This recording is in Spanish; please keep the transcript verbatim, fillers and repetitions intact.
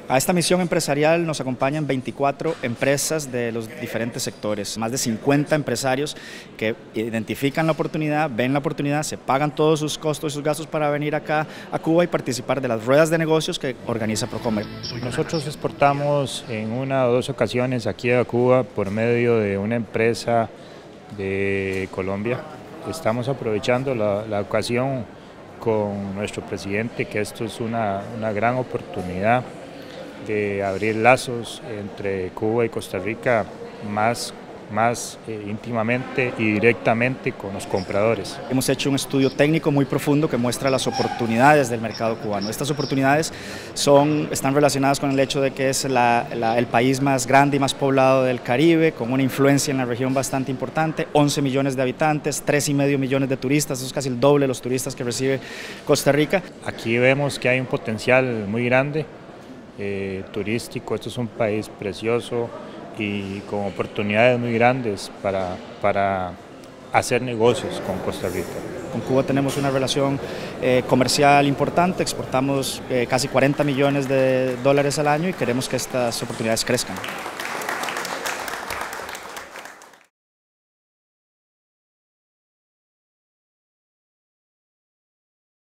A esta misión empresarial nos acompañan veinticuatro empresas de los diferentes sectores, más de cincuenta empresarios que identifican la oportunidad, ven la oportunidad, se pagan todos sus costos y sus gastos para venir acá a Cuba y participar de las ruedas de negocios que organiza Procomer. Nosotros exportamos en una o dos ocasiones aquí a Cuba por medio de una empresa de Colombia. Estamos aprovechando la, la ocasión con nuestro presidente, que esto es una, una gran oportunidad de abrir lazos entre Cuba y Costa Rica más, más eh, íntimamente y directamente con los compradores. Hemos hecho un estudio técnico muy profundo que muestra las oportunidades del mercado cubano. Estas oportunidades son, están relacionadas con el hecho de que es la, la, el país más grande y más poblado del Caribe, con una influencia en la región bastante importante, once millones de habitantes, tres y medio millones de turistas, eso es casi el doble de los turistas que recibe Costa Rica. Aquí vemos que hay un potencial muy grande eh, turístico. Esto es un país precioso y con oportunidades muy grandes para, para hacer negocios con Costa Rica. Con Cuba tenemos una relación eh, comercial importante, exportamos eh, casi cuarenta millones de dólares al año y queremos que estas oportunidades crezcan.